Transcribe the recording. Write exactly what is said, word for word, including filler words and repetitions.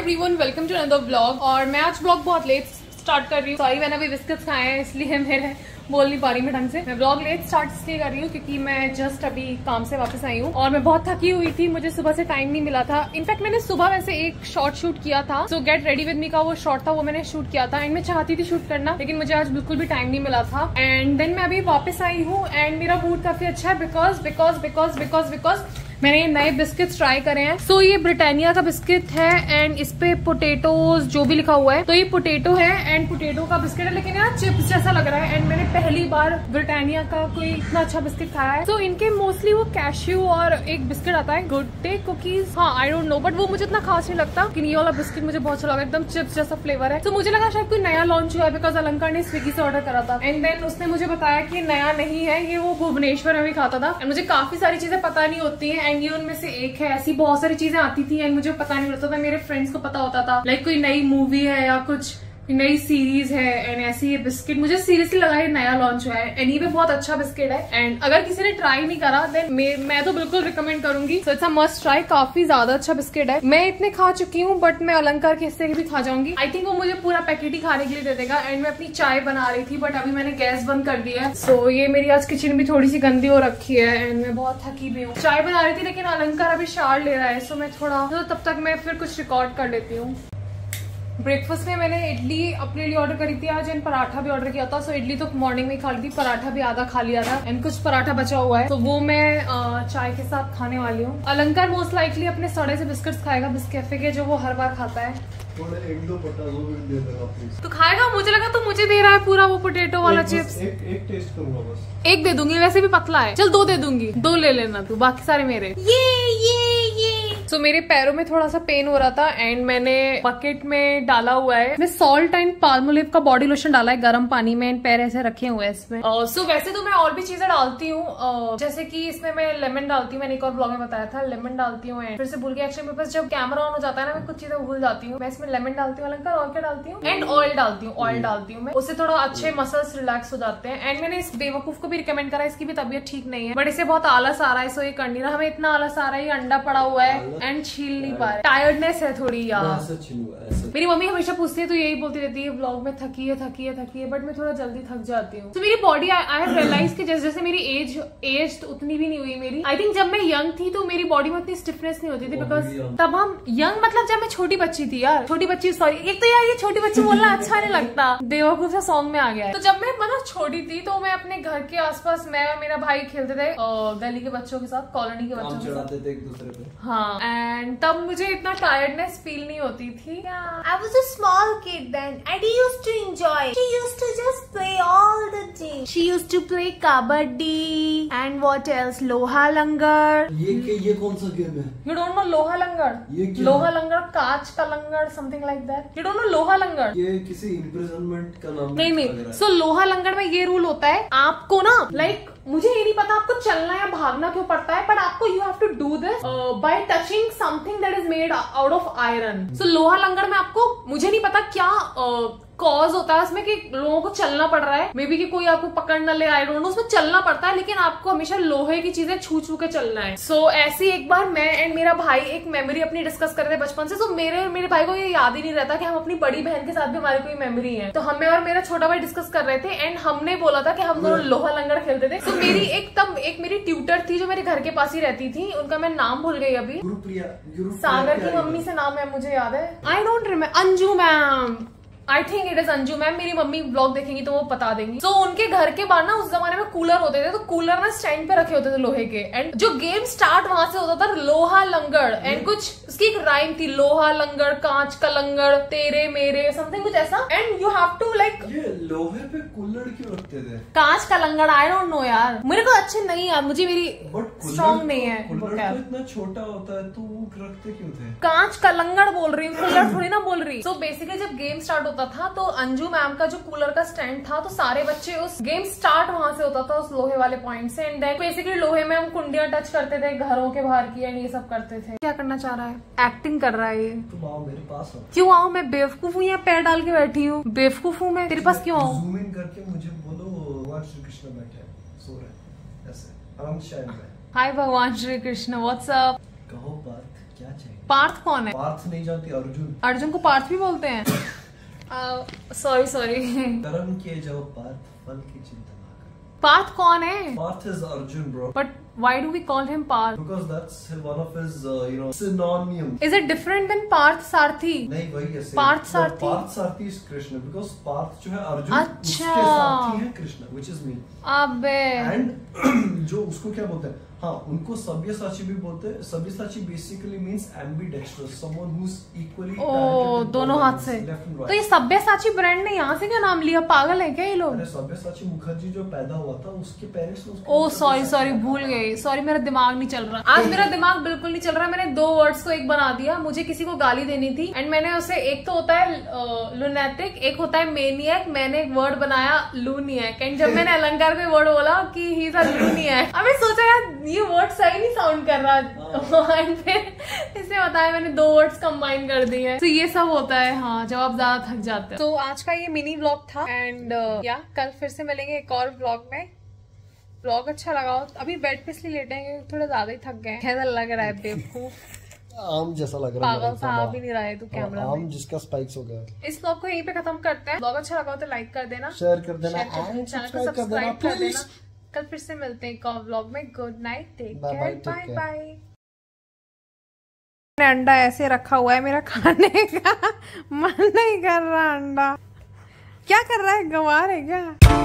Everyone, welcome to another vlog. और मैं आज व्लॉग बहुत लेट स्टार्ट कर रही हूँ। सॉरी, मैंने अभी बिस्किट्स खाए हैं इसलिए मेरे बोल नहीं पा रही मैं ढंग से। मैं व्लॉग लेट स्टार्ट इसलिए कर रही हूँ क्योंकि मैं जस्ट अभी काम से वापस आई हूँ और मैं बहुत थकी हुई थी। मुझे सुबह से टाइम नहीं मिला था। इनफैक्ट मैंने सुबह वैसे एक शॉर्ट शूट किया था, so get ready with me का वो शॉर्ट था, वो मैंने शूट किया था एंड मैं चाहती थी शूट करना, लेकिन मुझे आज बिल्कुल भी टाइम नहीं मिला था। एंड देन मैं अभी वापस आई हूँ एंड मेरा मूड काफी अच्छा है because because because because because मैंने ये नए बिस्किट्स ट्राई करे हैं। सो so, ये ब्रिटानिया का बिस्किट है एंड इस पे पोटेटोज जो भी लिखा हुआ है, तो ये पोटेटो है एंड पोटेटो का बिस्किट है, लेकिन यार चिप्स जैसा लग रहा है एंड मैंने पहली बार ब्रिटानिया का कोई इतना अच्छा बिस्किट खाया है। तो so, इनके मोस्टली वो कैश्यू और एक बिस्किट आता है गुड डे कुकीज, हाँ आई डोंट नो, बट वो मुझे इतना खास नहीं लगता। लेकिन ये वाला बिस्किट मुझे बहुत अच्छा लगा, एकदम चिप्स जैसा फ्लेवर है। तो so, मुझे लगा शायद कोई नया लॉन्च हुआ है बिकॉज अलंकार ने स्विगी से ऑर्डर करा था एंड देन उसने मुझे बताया कि नया नहीं है, ये वो भुवनेश्वर में भी खाता था एंड मुझे काफी सारी चीजें पता नहीं होती है एंड ये उनमें से एक है। ऐसी बहुत सारी चीजें आती थी एंड मुझे पता नहीं होता था, मेरे फ्रेंड्स को पता होता था लाइक कोई नई मूवी है या कुछ नई सीरीज है एंड ऐसी ये बिस्किट मुझे सीरियसली लगा ये नया लॉन्च हुआ है एंड ये भी बहुत अच्छा बिस्किट है एंड अगर किसी ने ट्राई नहीं करा देन मैं तो बिल्कुल रिकमेंड करूंगी। So it's a must try, काफी ज्यादा अच्छा बिस्किट है। मैं इतने खा चुकी हूँ बट मैं अलंकार के हिस्से के भी खा जाऊंगी। आई थिंक वो मुझे पूरा पैकेट ही खाने के लिए दे देगा एंड मैं अपनी चाय बना रही थी बट अभी मैंने गैस बंद कर दिया है। सो so, ये मेरी आज किचन भी थोड़ी सी गंदी हो रखी है एंड मैं बहुत थकी भी हूँ। चाय बना रही थी लेकिन अलंकार अभी शार ले रहा है, सो मैं थोड़ा तो तब तक मैं फिर कुछ रिकॉर्ड कर लेती हूँ। ब्रेकफास्ट में मैंने इडली अपने लिए ऑर्डर करी थी आज एंड पराठा भी ऑर्डर किया था। सो इडली तो मॉर्निंग में ही खा ली थी, पराठा भी आधा खा लिया था एंड कुछ पराठा बचा हुआ है तो वो मैं आ, चाय के साथ खाने वाली हूँ। अलंकार मोस्ट लाइकली अपने सड़े से बिस्किट्स खाएगा बिस्कैफे के, जो वो हर बार खाता है। एक दो पोटैटो भी दे देगा प्लीज। तो खाएगा? मुझे लगा तो मुझे दे रहा है पूरा वो पोटैटो वाला चिप्स। एक, एक टेस्ट करूंगा बस। एक दे दूंगी, वैसे भी पतला है। चल दो दे दूंगी, दो ले लेना तू, बाकी सारे मेरे। ये ये ये सो so, मेरे पैरों में थोड़ा सा पेन हो रहा था एंड मैंने बकेट में डाला हुआ है मैं सॉल्ट एंड पाल्मोलिव का बॉडी लोशन डाला है गर्म पानी में एंड पैर ऐसे रखे हुए हैं इसमें। सो uh, so, वैसे तो मैं और भी चीजें डालती हूँ, uh, जैसे कि इसमें मैं लेमन डालती हूँ, मैंने एक और ब्लॉग में बताया था लेमन डालती हूँ एंड फिर से भूल गया एक्चुअली मेरे पास जब कैमरा ऑन हो जाता है ना मैं कुछ चीजें भूल जाती हूँ। मैं इसमें लेमन डालती हूँ अलंकार, और क्या डालती हूँ एंड ऑयल डालती हूँ ऑयल डालती हूँ मैं, उससे थोड़ा अच्छे मसल्स रिलैक्स हो जाते हैं। एंड मैंने इस बेवकूफ को भी रिकमेंड करा, इसकी भी तबीयत ठीक नहीं है बट इसे बहुत आलस आ रहा है, सो ये कर नहीं रहा। हमें इतना आलस आ रहा है, ये अंडा पड़ा हुआ है एंड छील नहीं पा रहे, टायर्डनेस है थोड़ी यार। मेरी मम्मी हमेशा पूछती है तो यही बोलती रहती है ब्लॉग में थकी है थकी है थकी है, बट मैं थोड़ा जल्दी थक जाती हूँ। तो मेरी बॉडी आई हैव रियलाइज कि जैसे जैसे मेरी एज एज तो उतनी भी नहीं हुई मेरी। आई थिंक जब मैं यंग थी तो मेरी बॉडी में उतनी स्टिफनेस नहीं होती थी बिकॉज तब हम यंग मतलब जब मैं छोटी बच्ची थी यार, छोटी बच्ची सॉरी एक तो यार ये छोटी बच्ची बोलना अच्छा नहीं लगता, बेवकूफ सा सॉन्ग में आ गया है। तो जब मैं मतलब छोटी थी तो मैं अपने घर के आसपास मैं और मेरा भाई खेलते थे गली के बच्चों के साथ, कॉलोनी के बच्चों के साथ एक दूसरे पे। हाँ एंड तब मुझे इतना टायर्डनेस फील नहीं होती थी। I was a small kid then and he used to enjoy. She used to just play all the day. She used to play kabaddi and what else? Loha langar. ये के, ये कौन सा game है? You don't know लोहा लंगड़? ये क्या? लोहा लंगड़, कांच का लंगड़, something like that. You don't know लोहा लंगड़? ये किसी इम्प्रिजनमेंट का नाम नहीं नहीं। सो so, लोहा लंगड़ में ये रूल होता है आपको ना लाइक like, मुझे ये नहीं पता आपको चलना या भागना क्यों पड़ता है, बट आपको you have to do this by touching something that is made out of iron. So लोहा लंगड़ में आपको मुझे नहीं पता क्या कॉज uh, होता है उसमें कि लोगों को चलना पड़ रहा है, मे बी कि कोई आपको पकड़ न ले, आई डोंट नो, उसमें चलना पड़ता है लेकिन आपको हमेशा लोहे की चीजें छू छू के चलना है। सो so, ऐसी एक बार मैं एंड मेरा भाई एक मेमोरी अपनी डिस्कस कर रहे थे बचपन से। सो so, मेरे मेरे भाई को ये याद ही नहीं रहता कि हम अपनी बड़ी बहन के साथ भी हमारी कोई मेमोरी है, तो हमें और मेरा छोटा भाई डिस्कस कर रहे थे एंड हमने बोला था कि हम दोनों लोहा लंगड़ खेलते थे। so, मेरी एक तब एक मेरी ट्यूटर थी जो मेरे घर के पास ही रहती थी, उनका मैं नाम भूल गई अभी, सागर की मम्मी से नाम है मुझे याद है, I don't remember, Anju ma'am, I think it is Anju ma'am. मेरी मम्मी ब्लॉग देखेंगी तो वो बता देंगी। सो so, उनके घर के बाहर ना उस जमाने में कूलर होते थे, तो कूलर ना स्टैंड पे रखे होते थे लोहे के एंड जो गेम स्टार्ट वहां से होता था लोहा लंगड़ एंड कुछ उसकी एक राइम थी, लोहा लंगड़ कांच का लंगड़ तेरे मेरे समथिंग कुछ ऐसा and you have to like. ये लोहे पे कूलर क्यों रखते थे? कांच का लंगड़ आई डोंट नो यार, मेरे को अच्छे नहीं यार, मुझे मेरी स्ट्रॉन्ग नहीं है। कूलर तो इतना छोटा होता है तो वो रखते क्यों थे? कांच का लंगड़ बोल रही हूँ, कूलर थोड़ी ना बोल रही। सो बेसिकली जब गेम स्टार्ट होता था तो अंजू मैम का जो कूलर का स्टैंड था तो सारे बच्चे उस गेम स्टार्ट वहां से होता था उस लोहे वाले पॉइंट से एंड देन बेसिकली लोहे में हम कुंडियां टच करते थे घरों के बाहर की एंड ये सब करते थे। क्या करना चाह रहा है? एक्टिंग कर रहा है ये। तुम आओ मेरे पास आओ। क्यों आओ? मैं बेवकूफ हूँ या पैर डाल के बैठी हूँ? बेवकूफ हूँ मैं, तेरे पास क्यों आऊँ? जूम इन करके मुझे बोलो भगवान श्री कृष्ण बैठे सो रहे ऐसे आराम से। हाय भगवान श्री कृष्ण, व्हाट्स अप? कहो बात। क्या चाहिए? पार्थ कौन है? पार्थ नहीं जानती? अर्जुन। अर्जुन को पार्थ भी बोलते हैं? Sorry sorry. कर्म किए जाओ पार्थ, फल की चिंता ना करो। पार्थ कौन है? Parth is Arjun, bro. But why do we call him Parth? Because that's one of his, uh, you know, synonym. Is it different than Parth Sarthi? नहीं वही है same. Parth No, Sarthi? Parth Sarthi is Krishna because Parth जो है अर्जुन, अच्छा। उसके साथी है Krishna, which is me. अबे। And जो उसको क्या बोलते हैं? हाँ, उनको सब्यसाची भी बोलते हैं। Sabyasachi basically means ambidextrous, someone who's equally O talented with दोनों both हाथ hands, से। left and right. तो ये सब्यसाची ब्रांड ने यहाँ से क्या नाम लिया? पागल है क्या ये लोग? अरे सब्यसाची मुखर्जी जो पैदा हुआ था उसके पेरेंट्स ने उसको ओ सॉरी सॉरी भूल गई, सॉरी मेरा दिमाग नहीं चल रहा आज, मेरा दिमाग बिल्कुल नहीं चल रहा। मैंने दो वर्ड्स को एक बना दिया। मुझे किसी को गाली देनी थी एंड मैंने उसे, एक तो होता है लुनेटिक, एक होता है मेनियक, मैंने एक वर्ड बनाया लूनियक। एंड जब मैंने अलंकार पे वर्ड बोला कि ही इज अ लूनियक, अब मैं सोचा यार ये वर्ड सही नहीं साउंड कर रहा एंड फिर इससे बताया मैंने दो वर्ड्स कंबाइन कर दिए। तो ये सब होता है हाँ, जब आप ज्यादा थक जाते हैं। तो आज का ये मिनी व्लॉग था एंड या कल फिर से मिलेंगे एक और व्लॉग में। व्लॉग अच्छा लगा हो, अभी बेड पे इसलिए लेटेंगे, थोड़े ज्यादा ही थक गए। कैसा लग रहा है बेवकूफ? आम जैसा लग रहा है। पागल सा आ भी नहीं रहा है तू कैमरा में। आम जिसका स्पाइक्स हो गया। इस व्लॉग को यहीं पे खत्म करते हैं। व्लॉग अच्छा लगा हो तो लाइक कर देना, शेयर कर देना, शेयर कर देना, चैनल को सब्सक्राइब कर देना। कल फिर से मिलते हैं एक और व्लॉग में। Good night, take care, bye bye. अंडा ऐसे रखा हुआ है, मेरा खाने का मन नहीं कर रहा। अंडा क्या कर रहा है? गंवार है क्या?